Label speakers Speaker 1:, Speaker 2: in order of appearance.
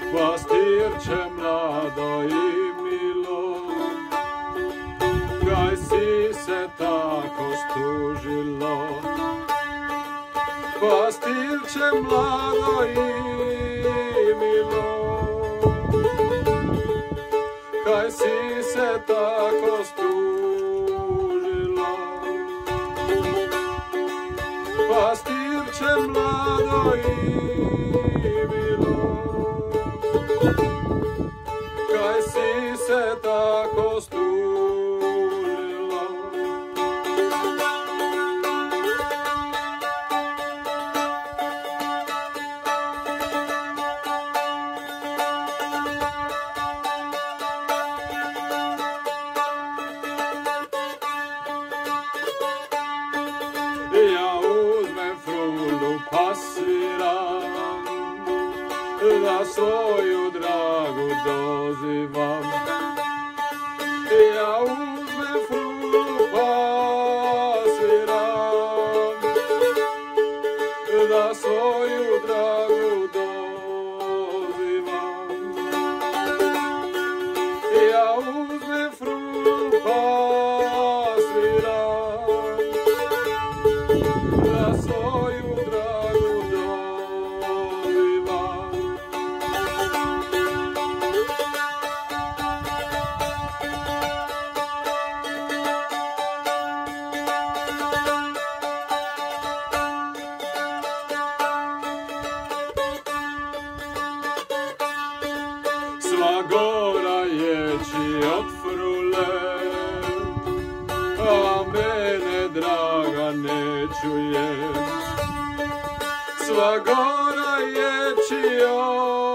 Speaker 1: Pastirče mlado i milo, kaj si se tako stužilo? Pastirče mlado i milo, kaj si se tako stužilo? Pastirče mlado i milo, kaj si se tako stužilo? Ja uzmem frulu pasviram, da svoju dragu dozivam. Ja uzmem frulu pasviram, da svoju dragu dozivam. Ja uzmem frulu pasviram, da svoju dragu dozivam. Sva gora ječi od frule, a mene draga ne čuje. Sva gora ječi od